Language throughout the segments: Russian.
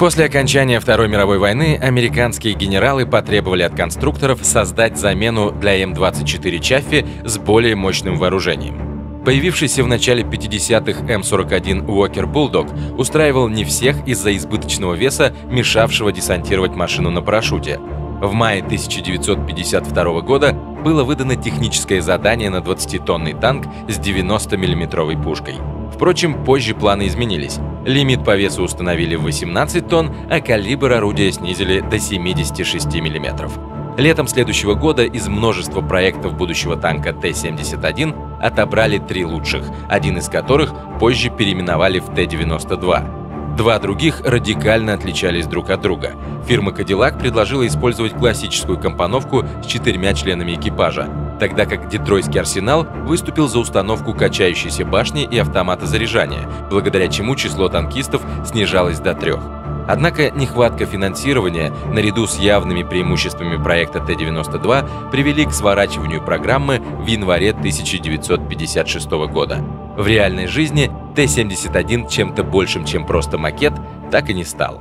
После окончания Второй мировой войны американские генералы потребовали от конструкторов создать замену для М-24 Чаффи с более мощным вооружением. Появившийся в начале 50-х М-41 Уокер Булдог устраивал не всех из-за избыточного веса, мешавшего десантировать машину на парашюте. В мае 1952 года было выдано техническое задание на 20-тонный танк с 90-мм пушкой. Впрочем, позже планы изменились. Лимит по весу установили в 18 тонн, а калибр орудия снизили до 76 мм. Летом следующего года из множества проектов будущего танка Т-71 отобрали 3 лучших, один из которых позже переименовали в Т-92. Два других радикально отличались друг от друга. Фирма Cadillac предложила использовать классическую компоновку с 4 членами экипажа, тогда как Детройтский арсенал выступил за установку качающейся башни и автомата заряжания, благодаря чему число танкистов снижалось до 3. Однако нехватка финансирования, наряду с явными преимуществами проекта Т-92, привели к сворачиванию программы в январе 1956 года. В реальной жизни Т-71 чем-то большим, чем просто макет, так и не стал.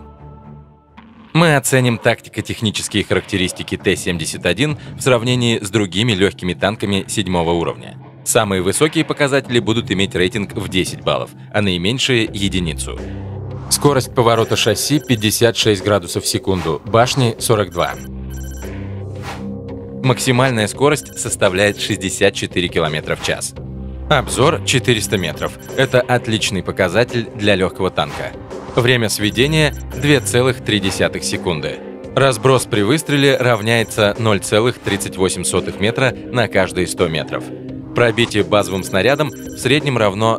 Мы оценим тактико-технические характеристики Т-71 в сравнении с другими легкими танками 7-го уровня. Самые высокие показатели будут иметь рейтинг в 10 баллов, а наименьшие — единицу. Скорость поворота шасси 56 градусов в секунду, башни 42. Максимальная скорость составляет 64 км в час. Обзор 400 метров. Это отличный показатель для легкого танка. Время сведения 2,3 секунды. Разброс при выстреле равняется 0,38 метра на каждые 100 метров. Пробитие базовым снарядом в среднем равно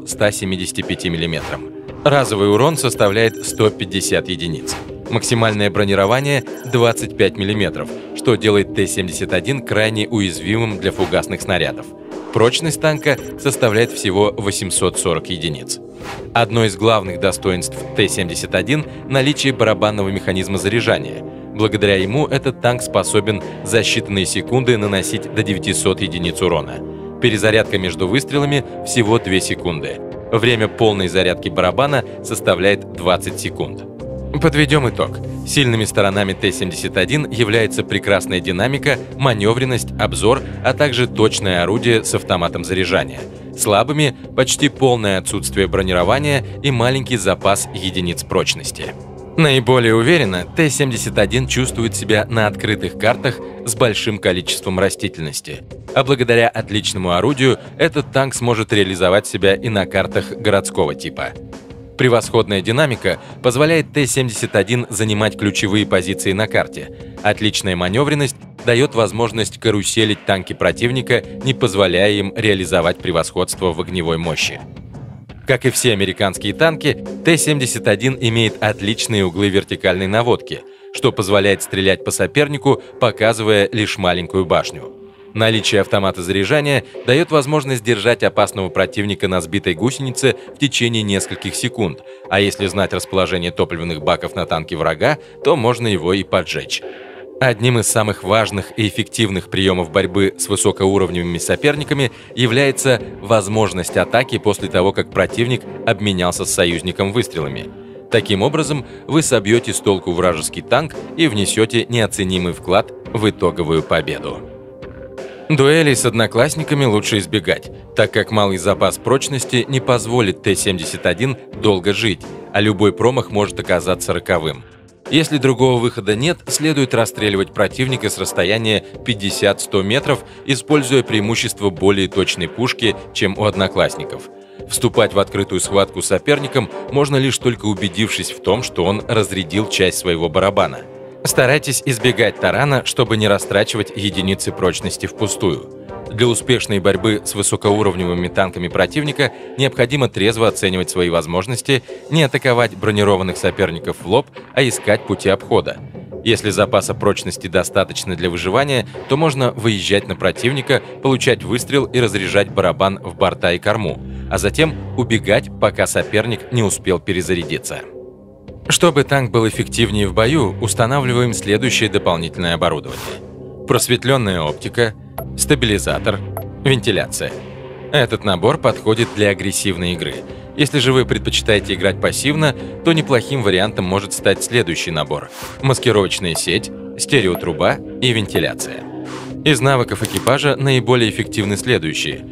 175 мм. Разовый урон составляет 150 единиц. Максимальное бронирование 25 мм, что делает Т-71 крайне уязвимым для фугасных снарядов. Прочность танка составляет всего 840 единиц. Одно из главных достоинств Т-71 – наличие барабанного механизма заряжания. Благодаря ему этот танк способен за считанные секунды наносить до 900 единиц урона. Перезарядка между выстрелами всего 2 секунды. Время полной зарядки барабана составляет 20 секунд. Подведем итог. Сильными сторонами Т-71 является прекрасная динамика, маневренность, обзор, а также точное орудие с автоматом заряжания. Слабыми – почти полное отсутствие бронирования и маленький запас единиц прочности. Наиболее уверенно Т-71 чувствует себя на открытых картах с большим количеством растительности. А благодаря отличному орудию этот танк сможет реализовать себя и на картах городского типа. Превосходная динамика позволяет Т-71 занимать ключевые позиции на карте. Отличная маневренность дает возможность каруселить танки противника, не позволяя им реализовать превосходство в огневой мощи. Как и все американские танки, Т-71 имеет отличные углы вертикальной наводки, что позволяет стрелять по сопернику, показывая лишь маленькую башню. Наличие автомата заряжания дает возможность держать опасного противника на сбитой гусенице в течение нескольких секунд, а если знать расположение топливных баков на танке врага, то можно его и поджечь. Одним из самых важных и эффективных приемов борьбы с высокоуровневыми соперниками является возможность атаки после того, как противник обменялся с союзником выстрелами. Таким образом, вы собьете с толку вражеский танк и внесете неоценимый вклад в итоговую победу. Дуэлей с одноклассниками лучше избегать, так как малый запас прочности не позволит Т-71 долго жить, а любой промах может оказаться роковым. Если другого выхода нет, следует расстреливать противника с расстояния 50-100 метров, используя преимущество более точной пушки, чем у одноклассников. Вступать в открытую схватку с соперником можно лишь только убедившись в том, что он разрядил часть своего барабана. Старайтесь избегать тарана, чтобы не растрачивать единицы прочности впустую. Для успешной борьбы с высокоуровневыми танками противника необходимо трезво оценивать свои возможности, не атаковать бронированных соперников в лоб, а искать пути обхода. Если запаса прочности достаточно для выживания, то можно выезжать на противника, получать выстрел и разряжать барабан в борта и корму, а затем убегать, пока соперник не успел перезарядиться. Чтобы танк был эффективнее в бою, устанавливаем следующее дополнительное оборудование. Просветленная оптика, стабилизатор, вентиляция. Этот набор подходит для агрессивной игры. Если же вы предпочитаете играть пассивно, то неплохим вариантом может стать следующий набор: маскировочная сеть, стереотруба и вентиляция. Из навыков экипажа наиболее эффективны следующие.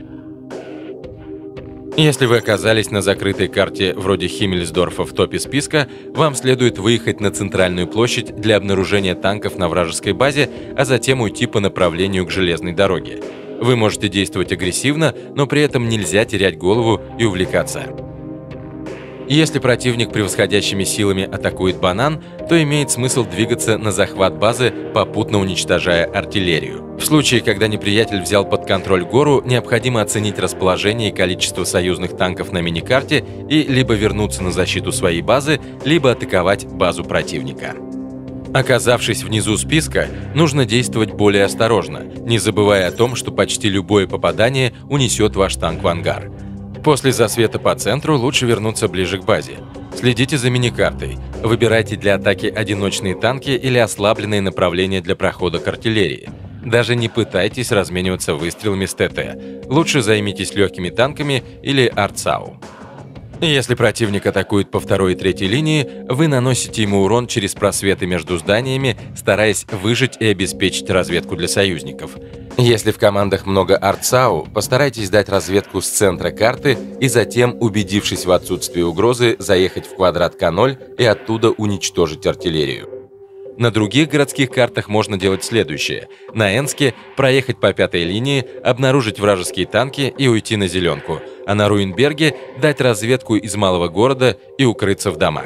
Если вы оказались на закрытой карте вроде Химмельсдорфа в топе списка, вам следует выехать на центральную площадь для обнаружения танков на вражеской базе, а затем уйти по направлению к железной дороге. Вы можете действовать агрессивно, но при этом нельзя терять голову и увлекаться. Если противник превосходящими силами атакует банан, то имеет смысл двигаться на захват базы, попутно уничтожая артиллерию. В случае, когда неприятель взял под контроль гору, необходимо оценить расположение и количество союзных танков на миникарте и либо вернуться на защиту своей базы, либо атаковать базу противника. Оказавшись внизу списка, нужно действовать более осторожно, не забывая о том, что почти любое попадание унесет ваш танк в ангар. После засвета по центру лучше вернуться ближе к базе. Следите за миникартой. Выбирайте для атаки одиночные танки или ослабленные направления для прохода к артиллерии. Даже не пытайтесь размениваться выстрелами с ТТ. Лучше займитесь легкими танками или артсау. Если противник атакует по второй и третьей линии, вы наносите ему урон через просветы между зданиями, стараясь выжить и обеспечить разведку для союзников. Если в командах много артсау, постарайтесь дать разведку с центра карты и затем, убедившись в отсутствии угрозы, заехать в квадрат К0 и оттуда уничтожить артиллерию. На других городских картах можно делать следующее. На Энске проехать по пятой линии, обнаружить вражеские танки и уйти на зеленку, а на Руинберге дать разведку из малого города и укрыться в домах.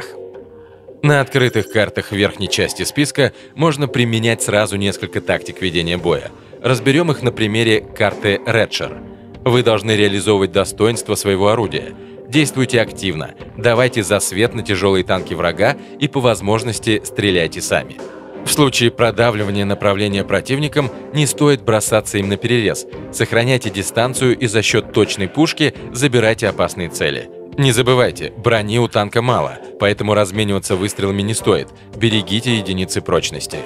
На открытых картах верхней части списка можно применять сразу несколько тактик ведения боя. Разберем их на примере карты Редшер. Вы должны реализовывать достоинства своего орудия. Действуйте активно, давайте засвет на тяжелые танки врага и по возможности стреляйте сами. В случае продавливания направления противником не стоит бросаться им на перерез. Сохраняйте дистанцию и за счет точной пушки забирайте опасные цели. Не забывайте, брони у танка мало, поэтому размениваться выстрелами не стоит. Берегите единицы прочности.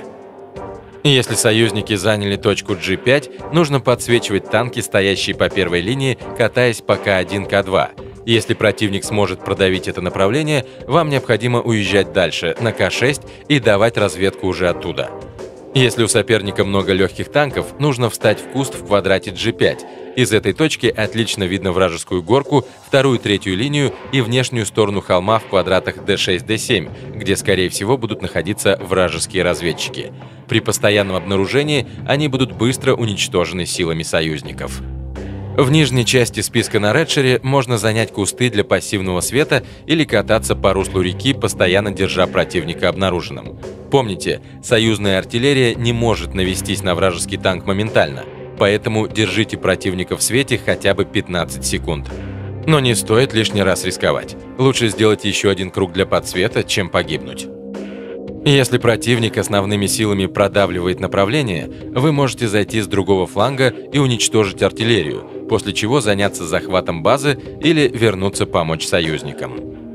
Если союзники заняли точку G5, нужно подсвечивать танки, стоящие по первой линии, катаясь по К1, К2. Если противник сможет продавить это направление, вам необходимо уезжать дальше, на К6, и давать разведку уже оттуда. Если у соперника много легких танков, нужно встать в куст в квадрате G5. Из этой точки отлично видно вражескую горку, вторую и третью линию и внешнюю сторону холма в квадратах D6, D7, где, скорее всего, будут находиться вражеские разведчики. При постоянном обнаружении они будут быстро уничтожены силами союзников. В нижней части списка на Редшере можно занять кусты для пассивного света или кататься по руслу реки, постоянно держа противника обнаруженным. Помните, союзная артиллерия не может навестись на вражеский танк моментально, поэтому держите противника в свете хотя бы 15 секунд. Но не стоит лишний раз рисковать. Лучше сделать еще один круг для подсвета, чем погибнуть. Если противник основными силами продавливает направление, вы можете зайти с другого фланга и уничтожить артиллерию, после чего заняться захватом базы или вернуться помочь союзникам.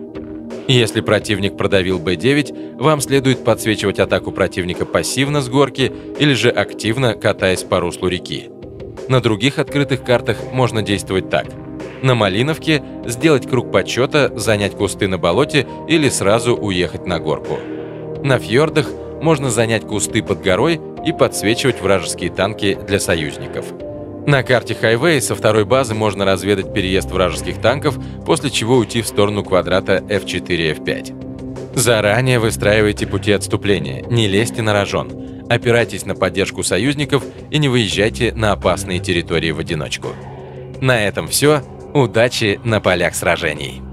Если противник продавил Б9, вам следует подсвечивать атаку противника пассивно с горки или же активно, катаясь по руслу реки. На других открытых картах можно действовать так. На Малиновке сделать круг подсчета, занять кусты на болоте или сразу уехать на горку. На фьордах можно занять кусты под горой и подсвечивать вражеские танки для союзников. На карте Хайвей со второй базы можно разведать переезд вражеских танков, после чего уйти в сторону квадрата F4, F5. Заранее выстраивайте пути отступления, не лезьте на рожон. Опирайтесь на поддержку союзников и не выезжайте на опасные территории в одиночку. На этом все. Удачи на полях сражений!